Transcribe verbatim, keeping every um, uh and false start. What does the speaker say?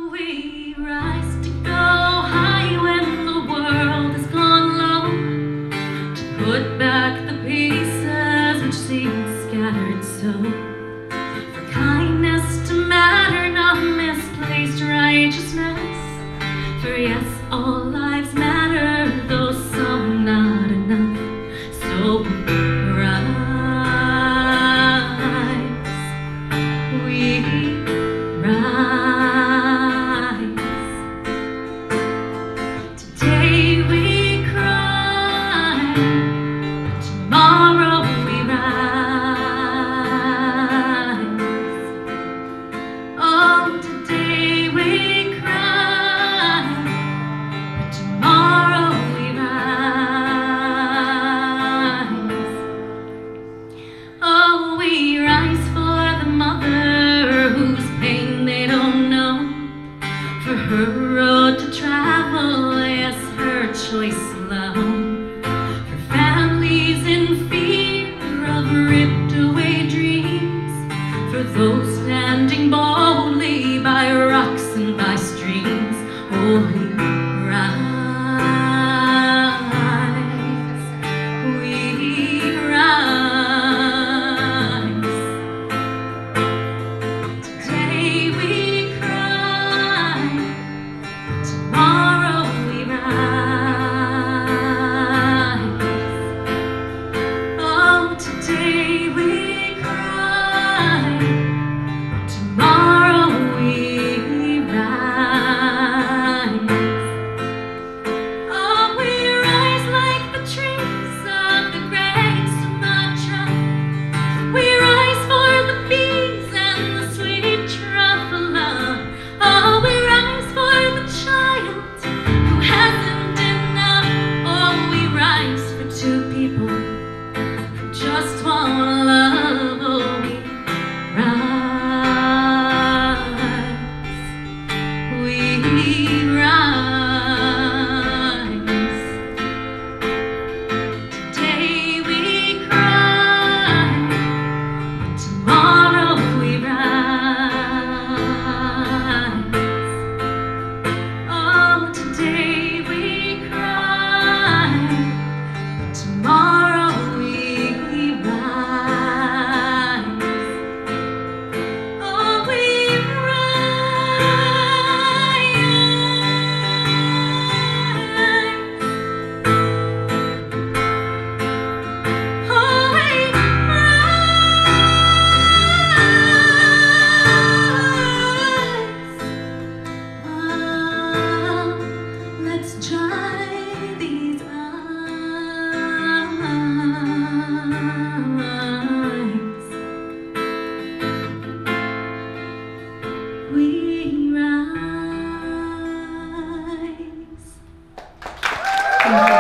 we rise to go high when the world has gone low, to put back the pieces which seem scattered so, for kindness to matter, not misplaced righteousness. For yes, all lives matter, though some not enough. So rise, we rise. Today we cry, tomorrow we rise. Oh, today we cry, tomorrow we rise. Oh, we rise for the mother whose pain they don't know, for her road to travel, yes, her choice alone, for families in fear of ripped away dreams, for those standing boldly by rocks and by streams. Oh, we rise, we rise. Today we cry, tomorrow we rise. Oh, today we cry, tomorrow we rise. Oh, we rise like the trees of the great Sumatra. We rise for the bees and the sweet truffula. Oh, we rise for the child who hasn't enough. Oh, we rise for two people who just want love. Oh, we rise, we rise. Today we cry, tomorrow we rise. Oh, today we cry, tomorrow we rise. Oh, we rise. Oh, we rise. Oh, let's dry these eyes. We rise.